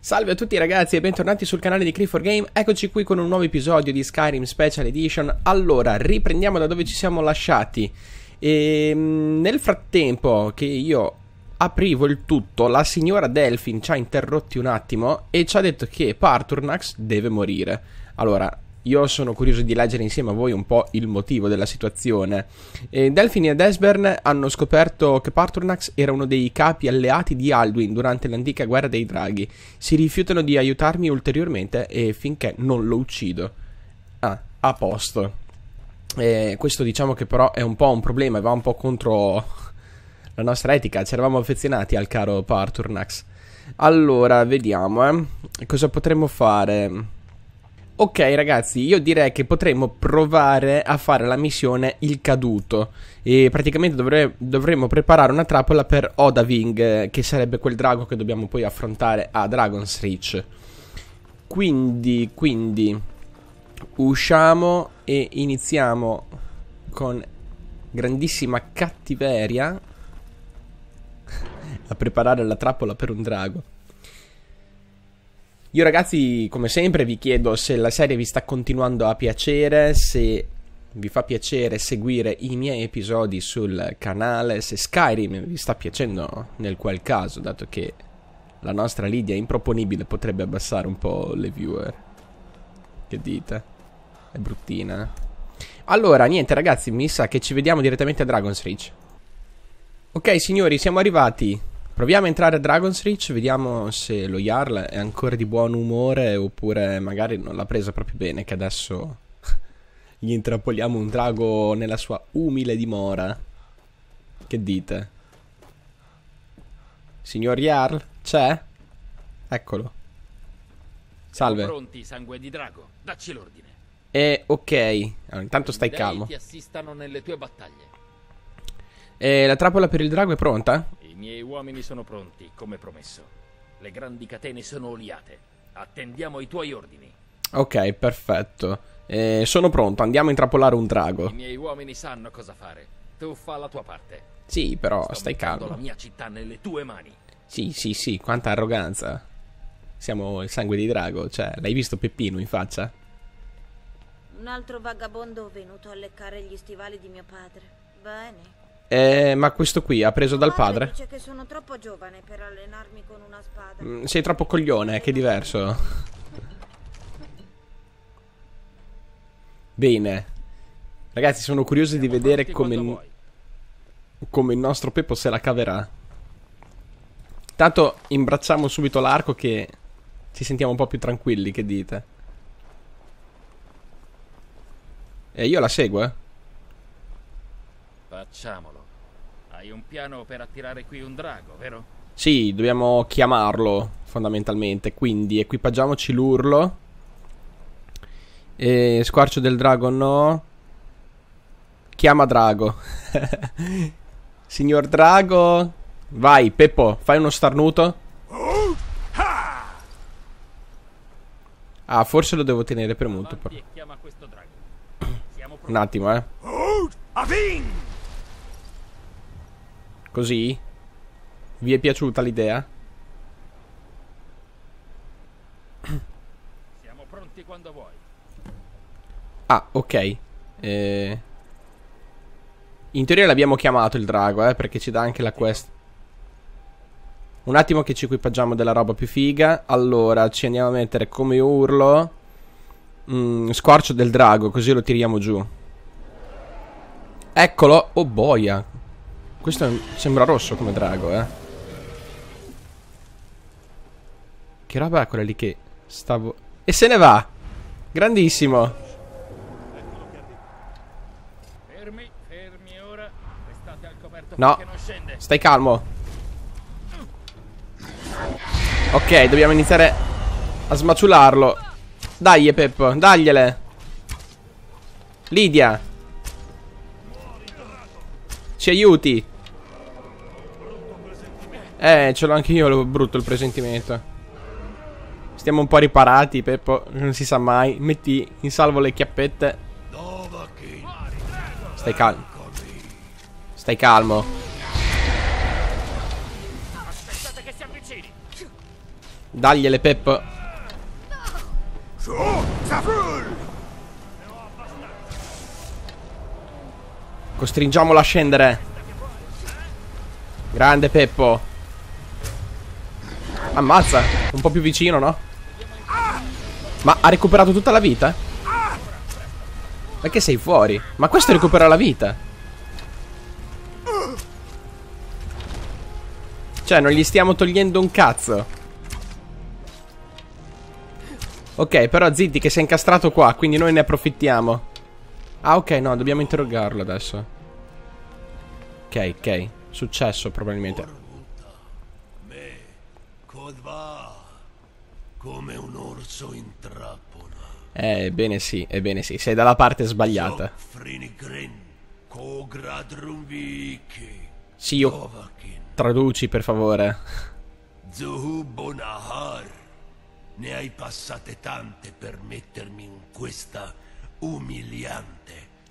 Salve a tutti ragazzi e bentornati sul canale di Cree4Game. Eccoci qui con un nuovo episodio di Skyrim Special Edition. Allora, riprendiamo da dove ci siamo lasciati. Nel frattempo che io aprivo il tutto, la signora Delphine ci ha interrotti un attimo e ci ha detto che Paarthurnax deve morire. Allora, io sono curioso di leggere insieme a voi un po' il motivo della situazione. Delphine ed Esbern hanno scoperto che Paarthurnax era uno dei capi alleati di Alduin durante l'antica guerra dei draghi. Si rifiutano di aiutarmi ulteriormente e finché non lo uccido. Ah, a posto. Questo diciamo che però è un po' un problema, va un po' contro la nostra etica. Ci eravamo affezionati al caro Paarthurnax. Allora, vediamo, cosa potremmo fare. Ok ragazzi, io direi che potremmo provare a fare la missione Il Caduto. E praticamente dovremmo preparare una trappola per Odahviing, che sarebbe quel drago che dobbiamo poi affrontare a Dragon's Reach. Quindi usciamo e iniziamo con grandissima cattiveria a preparare la trappola per un drago. Io ragazzi, come sempre, vi chiedo se la serie vi sta continuando a piacere, se vi fa piacere seguire i miei episodi sul canale, se Skyrim vi sta piacendo nel qual caso, dato che la nostra Lidia improponibile potrebbe abbassare un po' le viewer. Che dite? È bruttina. Allora, niente ragazzi, mi sa che ci vediamo direttamente a Dragon's Reach. Ok signori, siamo arrivati. Proviamo a entrare a Dragon's Reach, vediamo se lo Jarl è ancora di buon umore oppure magari non l'ha presa proprio bene, che adesso gli intrappoliamo un drago nella sua umile dimora. Che dite? Signor Jarl, c'è? Eccolo. Salve. Siamo pronti, sangue di drago, dacci l'ordine. Ok, allora, intanto stai calmo. Ti assistano nelle tue battaglie. La trappola per il drago è pronta? I miei uomini sono pronti, come promesso. Le grandi catene sono oliate. Attendiamo i tuoi ordini. Ok, perfetto. Sono pronto, andiamo a intrappolare un drago. I miei uomini sanno cosa fare. Tu fa la tua parte. Sì, però Sto stai mettendo calmo. la mia città nelle tue mani. Sì, quanta arroganza. Siamo il sangue di drago, cioè, l'hai visto Peppino in faccia? Un altro vagabondo venuto a leccare gli stivali di mio padre. Bene. Ma questo qui ha preso dal padre? Dice che sono troppo giovane per allenarmi con una spada. Sei troppo coglione, che è diverso. Bene. Ragazzi, sono curioso di vedere come il nostro Peppo se la caverà. Tanto imbracciamo subito l'arco che ci sentiamo un po' più tranquilli, che dite? E io la seguo, Facciamolo. Hai un piano per attirare qui un drago, vero? Sì, dobbiamo chiamarlo, fondamentalmente. Quindi equipaggiamoci l'urlo. Squarcio del drago no. Chiama drago. Signor drago. Vai, Peppo, fai uno starnuto. Ah, forse lo devo tenere premuto però. E chiama questo drago. Siamo pronti. Un attimo, Così? Vi è piaciuta l'idea? Siamo pronti quando vuoi. Ah, ok. In teoria l'abbiamo chiamato il drago, perché ci dà anche la quest. Un attimo che ci equipaggiamo della roba più figa. Allora, ci andiamo a mettere come urlo squarcio del drago, così lo tiriamo giù. Eccolo. Oh boia. Questo sembra rosso come drago, Che roba è quella lì che stavo... E se ne va! Grandissimo! Fermi ora. Restate al coperto No, finché non scende. stai calmo. Ok, dobbiamo iniziare a smaciularlo. Dai, Peppo, dagliele. Lidia, ci aiuti. Ce l'ho anche io, brutto il presentimento. Stiamo un po' riparati, Peppo, non si sa mai. Metti in salvo le chiappette. Stai calmo. Stai calmo. Aspettate che si avvicini. Dagliele, Pep. Costringiamolo a scendere. Grande Peppo. Ammazza. Un po' più vicino, no? Ma ha recuperato tutta la vita? Perché sei fuori? Ma questo recupera la vita. Cioè, non gli stiamo togliendo un cazzo. Ok, però zitti che si è incastrato qua, quindi noi ne approfittiamo. Ah, ok, no, dobbiamo interrogarlo adesso. Ok, ok. Successo, probabilmente. Come un orso in trappola. Ebbene sì, sei dalla parte sbagliata. Sì, io... Traduci, per favore. Zuhubonahar. Ne hai passate tante per mettermi in questa umiliante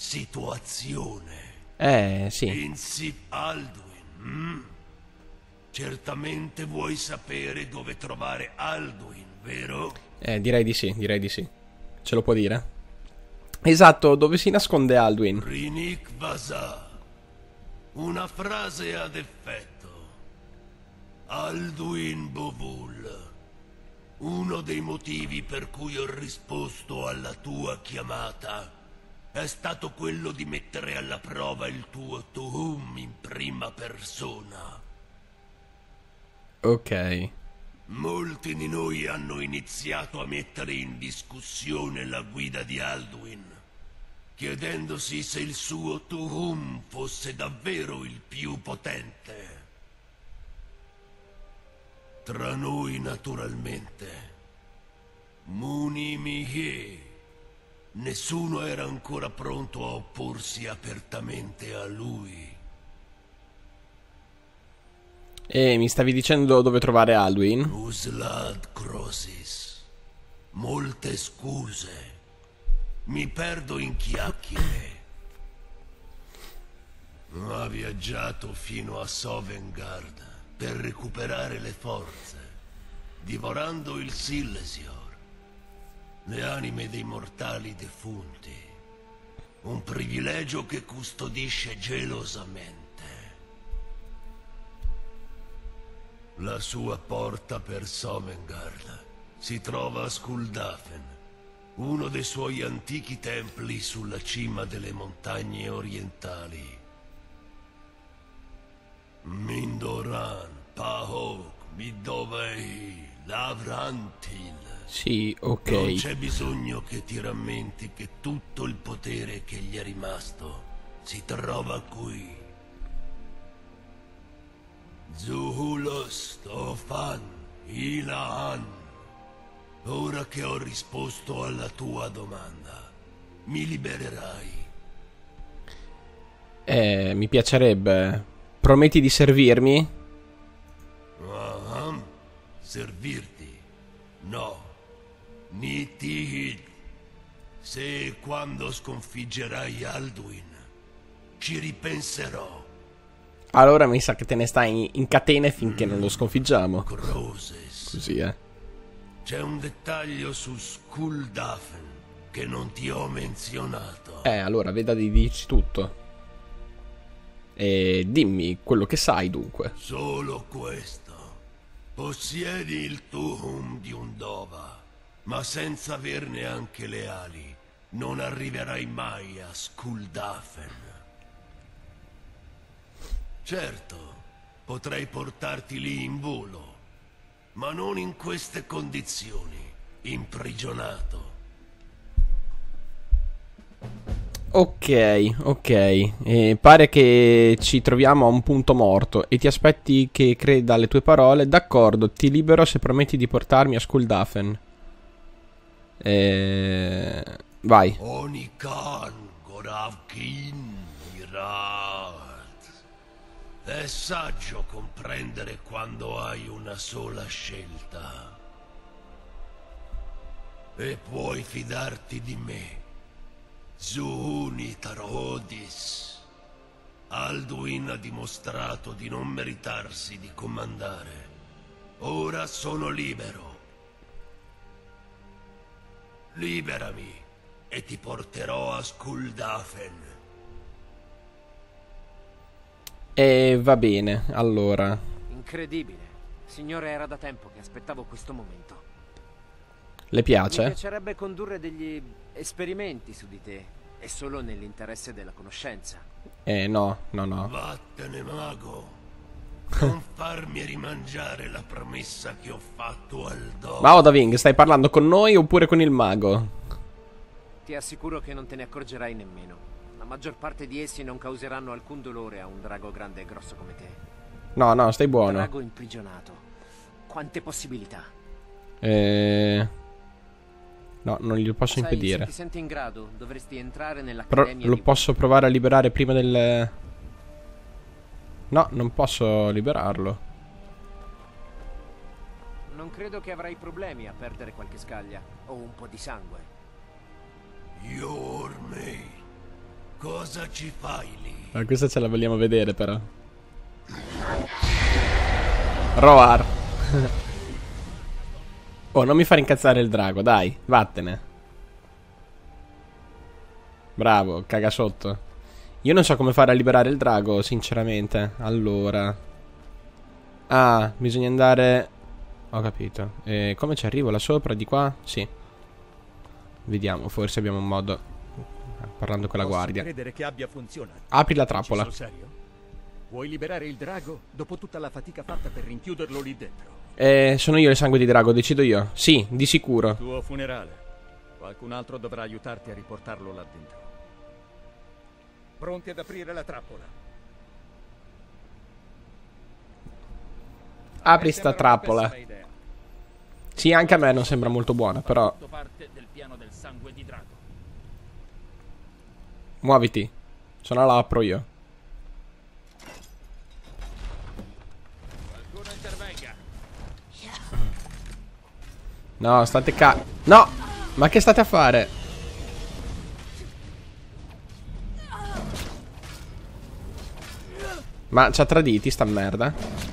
situazione. Sì. Insip Alduin, Certamente vuoi sapere dove trovare Alduin, vero? Direi di sì, direi di sì. Ce lo può dire? Esatto, dove si nasconde Alduin? Rinik Vasa. Una frase ad effetto. Alduin Bovul. Uno dei motivi per cui ho risposto alla tua chiamata è stato quello di mettere alla prova il tuo Tuhum in prima persona. Ok. Molti di noi hanno iniziato a mettere in discussione la guida di Alduin, chiedendosi se il suo Tuhum fosse davvero il più potente. Tra noi, naturalmente, Muni Mihe, nessuno era ancora pronto a opporsi apertamente a lui. E mi stavi dicendo dove trovare Alduin? Uslad Crosis. Molte scuse. Mi perdo in chiacchiere. Ha viaggiato fino a Sovngarde per recuperare le forze, divorando il Silesior, le anime dei mortali defunti. Un privilegio che custodisce gelosamente. La sua porta per Sovngarde si trova a Skuldafn, uno dei suoi antichi templi sulla cima delle montagne orientali. Mindoran, Pahok, Midovei, Lavrantil. Sì, ok. Non c'è bisogno che ti rammenti che tutto il potere che gli è rimasto si trova qui. Zuhulos Tofan Ilahan. Ora che ho risposto alla tua domanda, mi libererai. Mi piacerebbe. Prometti di servirmi? Servirti? No. Nitihid. Se e quando sconfiggerai Alduin, ci ripenserò. Allora mi sa che te ne stai in catene finché non lo sconfiggiamo. Croses. Così, C'è un dettaglio su Skuldafn che non ti ho menzionato. Allora, veda di dirci tutto. E dimmi quello che sai, dunque. Solo questo. Possiedi il Tuhum di un Dova, ma senza averne anche le ali, non arriverai mai a Skuldafn. Certo, potrei portarti lì in volo, ma non in queste condizioni, imprigionato. Ok, ok. Pare che ci troviamo a un punto morto e ti aspetti che creda alle tue parole. D'accordo, ti libero se prometti di portarmi a Skuldafn. Vai. Onikan Goravkin Mirat. È saggio comprendere quando hai una sola scelta. E puoi fidarti di me. Zuhuni Tarodis. Alduin ha dimostrato di non meritarsi di comandare. Ora sono libero. Liberami e ti porterò a Skuldhafen. E va bene, allora. Incredibile. Signore, era da tempo che aspettavo questo momento. Le Mi piace? piacerebbe condurre degli esperimenti su di te, e solo nell'interesse della conoscenza. No, no, no. Vattene, mago. Non farmi rimangiare la promessa che ho fatto al dogo. Ma Odahviing, stai parlando con noi oppure con il mago? Ti assicuro che non te ne accorgerai nemmeno. La maggior parte di essi non causeranno alcun dolore a un drago grande e grosso come te. No, no, stai buono. Drago imprigionato. Quante possibilità. No, non glielo posso Sai, impedire. se ti senti in grado, dovresti entrare Però nell'accademia lo di... posso provare a liberare prima del... No, non posso liberarlo. Non credo che avrai problemi a perdere qualche scaglia o un po' di sangue. Yormei, cosa ci fai lì? Ma questa ce la vogliamo vedere però. Roar. Oh, non mi fare incazzare il drago, dai, vattene. Bravo, caga sotto. Io non so come fare a liberare il drago, sinceramente. Allora. Ah, bisogna andare... Ho capito. Come ci arrivo? Là sopra, di qua? Sì. Vediamo, forse abbiamo un modo. Parlando con la guardia. Credere che abbia funzionato. Apri la trappola. Sul serio? Vuoi liberare il drago dopo tutta la fatica fatta per rinchiuderlo lì dentro? Sono io il sangue di drago, decido io. Sì, di sicuro. Tuo funerale. Qualcun altro dovrà aiutarti a riportarlo là dentro. Pronti ad aprire la trappola? Apri sta trappola. Sì, anche a me non sembra molto buona, però... Tutto parte del piano del sangue di drago. Muoviti. Se no la apro io. Qualcuno intervenga. No, state No! Ma che state a fare? Ma ci ha traditi sta merda?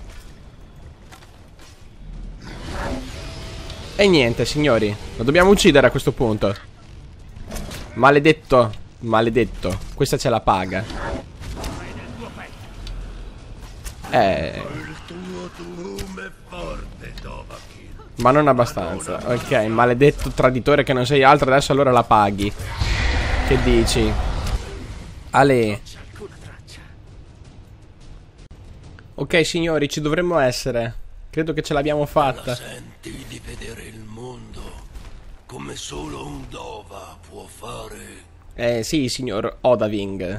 E niente, signori. Lo dobbiamo uccidere a questo punto. Maledetto. Maledetto. Questa ce la paga. Il tuo tuum è forte, Dovahkiin. Ma non abbastanza. Ok, maledetto traditore che non sei altro. Adesso allora la paghi. Che dici? Ale. Ok, signori, ci dovremmo essere. Credo che ce l'abbiamo La fatta. senti di vedere il mondo come solo un Dova può fare? Sì, signor Odahviing.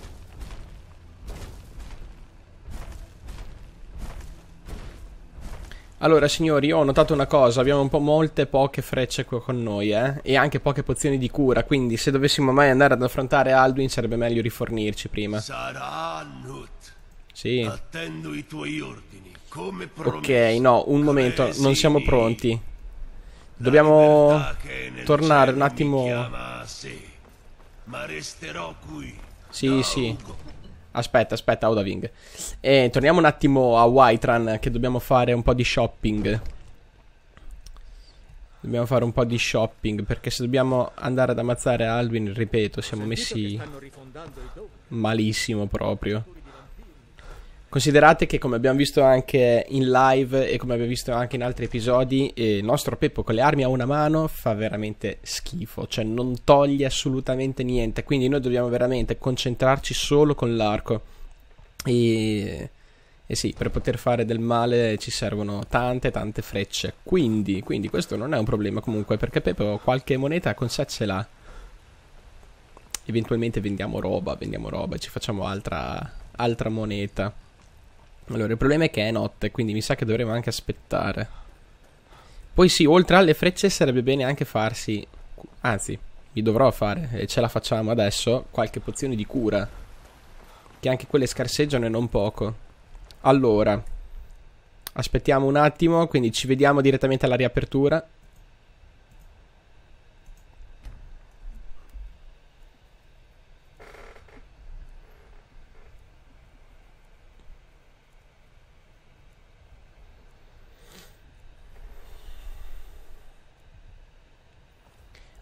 Allora, signori, io ho notato una cosa. Abbiamo un po' molte poche frecce qua con noi, e anche poche pozioni di cura. Quindi, se dovessimo mai andare ad affrontare Alduin, sarebbe meglio rifornirci prima. Sarà Nut. Sì. Attendo i tuoi ordini, come promesso. Ok, no, un momento, non Presidi. siamo pronti. La Dobbiamo libertà che è nel tornare un cielo attimo. mi chiama a sé, ma resterò qui. Sì, da sì. Ugo. Aspetta, Odahviing. Torniamo un attimo a Whiterun, che dobbiamo fare un po' di shopping. Dobbiamo fare un po' di shopping, perché se dobbiamo andare ad ammazzare Alduin, ripeto, siamo messi malissimo proprio. Considerate che, come abbiamo visto anche in live e come abbiamo visto anche in altri episodi, il nostro Peppo con le armi a una mano fa veramente schifo, cioè non toglie assolutamente niente, quindi noi dobbiamo veramente concentrarci solo con l'arco. E sì, per poter fare del male ci servono tante frecce, quindi questo non è un problema comunque, perché Peppo qualche moneta con sé ce l'ha. Eventualmente vendiamo roba e ci facciamo altra moneta. Allora, il problema è che è notte, quindi mi sa che dovremo anche aspettare. Poi sì, oltre alle frecce sarebbe bene anche farsi... Anzi, mi dovrò fare, e ce la facciamo adesso, qualche pozione di cura. Che anche quelle scarseggiano e non poco. Allora, aspettiamo un attimo, quindi ci vediamo direttamente alla riapertura.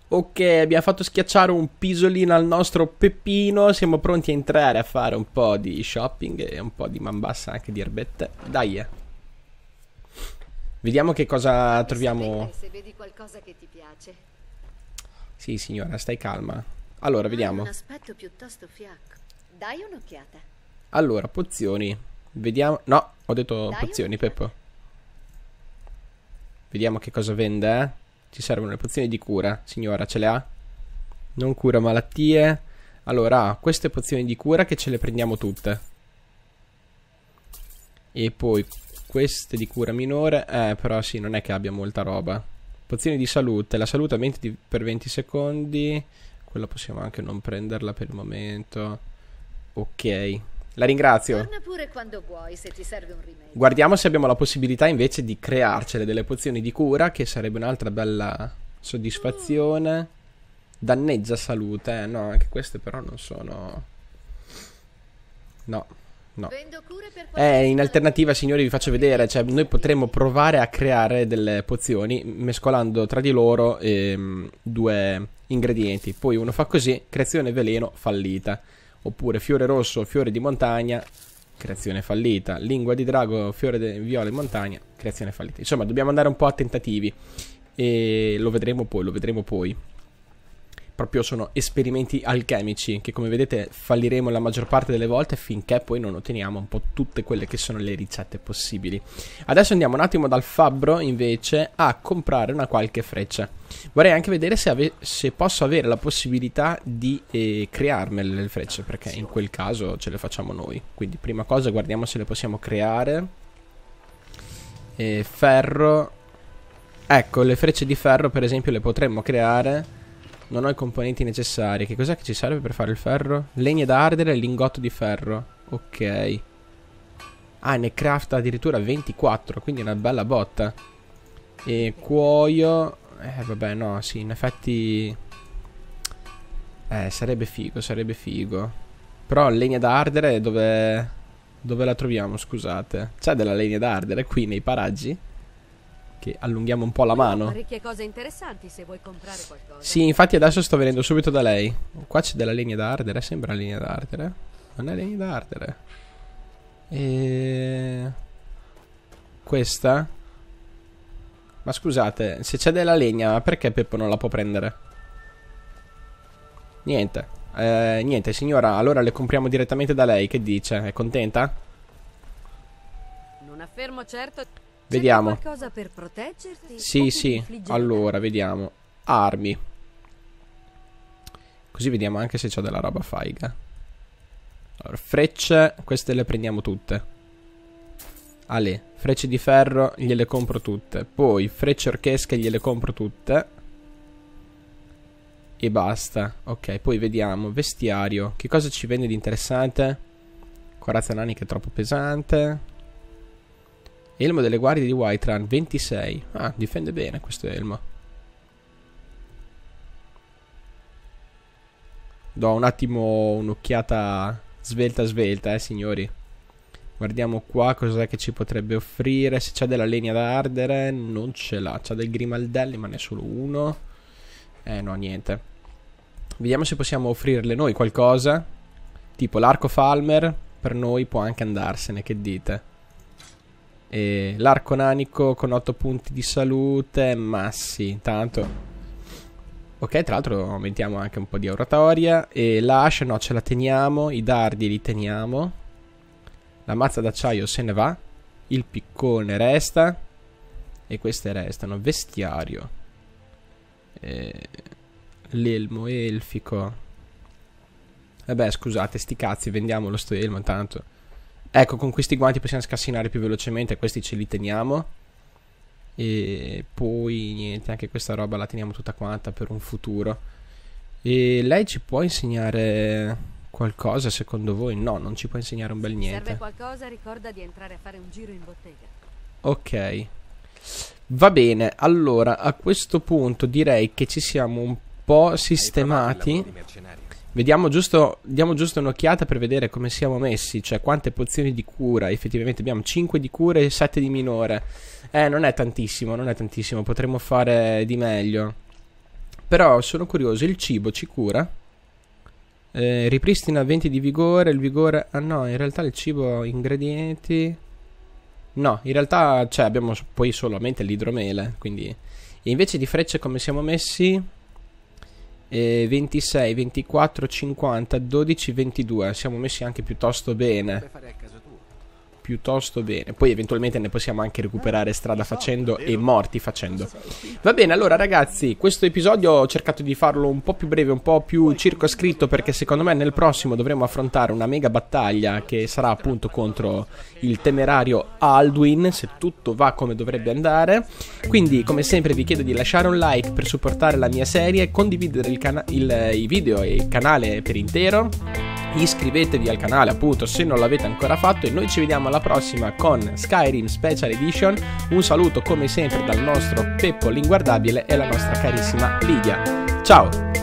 Ok, abbiamo fatto schiacciare un pisolino al nostro Peppino. Siamo pronti a entrare a fare un po' di shopping e un po' di mambassa anche di erbette. Dai. Vediamo che cosa troviamo. Se vedi qualcosa che ti piace. Sì, signora, stai calma. Allora, vediamo. Un aspetto piuttosto fiacco. Dai un'occhiata. Allora, pozioni. Vediamo. No, ho detto Dai pozioni, un'occhiata. Peppo. Vediamo che cosa vende, eh. Ci servono le pozioni di cura. Signora, ce le ha? Non cura malattie. Allora, queste pozioni di cura che ce le prendiamo tutte. E poi queste di cura minore. Però sì, non è che abbia molta roba. Pozioni di salute. La salute a 20 per 20 secondi. Quella possiamo anche non prenderla per il momento. Ok. La ringrazio. Torna pure quando vuoi se ti serve un rimedio. Guardiamo se abbiamo la possibilità invece di crearcele delle pozioni di cura, che sarebbe un'altra bella soddisfazione. Danneggia salute, no, anche queste però non sono. No. Vendo cure per qualsiasi In alternativa, signori, vi faccio vedere, cioè noi potremmo provare a creare delle pozioni mescolando tra di loro due ingredienti. Poi uno fa così, creazione veleno, fallita. Oppure fiore rosso, fiore di montagna, creazione fallita. Lingua di drago, fiore di viola in montagna, creazione fallita. Insomma, dobbiamo andare un po' a tentativi. E lo vedremo poi. Proprio sono esperimenti alchemici che, come vedete, falliremo la maggior parte delle volte finché poi non otteniamo un po' tutte quelle che sono le ricette possibili. Adesso andiamo un attimo dal fabbro invece a comprare una qualche freccia. Vorrei anche vedere se posso avere la possibilità di crearmele le frecce, perché in quel caso ce le facciamo noi. Quindi prima cosa guardiamo se le possiamo creare. Ferro. Ecco, le frecce di ferro per esempio le potremmo creare. Non ho i componenti necessari. Che cos'è che ci serve per fare il ferro? Legna da ardere e lingotto di ferro. Ok. Ne crafta addirittura 24, quindi una bella botta. E cuoio. Vabbè, no, sì, in effetti sarebbe figo. Però legna da ardere dove la troviamo, scusate? C'è della legna da ardere qui nei paraggi? Che allunghiamo un po' la mano. Parecchie cose interessanti se vuoi comprare qualcosa. Sì, infatti adesso sto venendo subito da lei. Qua c'è della legna da ardere, sembra legna da ardere. Non è legna da ardere. Questa? Ma scusate, se c'è della legna, perché Peppo non la può prendere? Niente, signora, allora le compriamo direttamente da lei. Che dice? È contenta? Non affermo certo. Vediamo. C'è qualcosa per proteggerti? Sì. Allora, vediamo. Armi. Così vediamo anche se c'ho della roba faiga. Allora, frecce, queste le prendiamo tutte. Frecce di ferro, gliele compro tutte. Poi, frecce orchesche, gliele compro tutte. E basta. Ok, poi vediamo. Vestiario. Che cosa ci vende di interessante? Corazza nani che è troppo pesante. Elmo delle guardie di Whiterun, 26. Difende bene questo elmo. Do un attimo un'occhiata svelta, signori. Guardiamo qua cos'è che ci potrebbe offrire. Se c'è della legna da ardere, non ce l'ha. C'ha del grimaldelli, ma ne è solo uno. No, niente. Vediamo se possiamo offrirle noi qualcosa. Tipo l'arco Falmer, per noi può anche andarsene, che dite? E l'arco nanico con 8 punti di salute. Ma sì, tanto. Ok, tra l'altro aumentiamo anche un po' di oratoria. E l'ascia no, ce la teniamo. I dardi li teniamo. La mazza d'acciaio se ne va. Il piccone resta. E queste restano. Vestiario. L'elmo elfico. Vabbè, scusate, sti cazzi, vendiamolo sto elmo intanto. Ecco, con questi guanti possiamo scassinare più velocemente. Questi ce li teniamo. E poi niente, anche questa roba la teniamo tutta quanta per un futuro. E lei ci può insegnare qualcosa secondo voi? No, non ci può insegnare un bel niente. Serve qualcosa, ricorda di entrare a fare un giro in bottega. Ok. Va bene, allora a questo punto direi che ci siamo un po' sistemati. Diamo giusto un'occhiata per vedere come siamo messi. Cioè quante pozioni di cura. Effettivamente abbiamo 5 di cura e 7 di minore. Non è tantissimo. Potremmo fare di meglio. Però sono curioso, il cibo ci cura? Ripristina 20 di vigore, il vigore... Ah no, in realtà il cibo, ingredienti... No, in realtà abbiamo poi solamente l'idromele, quindi... E invece di frecce come siamo messi? 26, 24, 50, 12, 22. Siamo messi anche piuttosto bene. Piuttosto bene. Poi eventualmente ne possiamo anche recuperare strada facendo e morti facendo. Va bene, allora ragazzi, questo episodio ho cercato di farlo un po' più breve, un po' più circoscritto, perché secondo me nel prossimo dovremo affrontare una mega battaglia che sarà appunto contro il temerario Alduin, se tutto va come dovrebbe andare. Quindi come sempre vi chiedo di lasciare un like per supportare la mia serie, condividere i video e il canale per intero. Iscrivetevi al canale appunto se non l'avete ancora fatto, e noi ci vediamo alla prossima con Skyrim Special Edition. Un saluto come sempre dal nostro Peppo l'inguardabile e la nostra carissima Lidia. Ciao!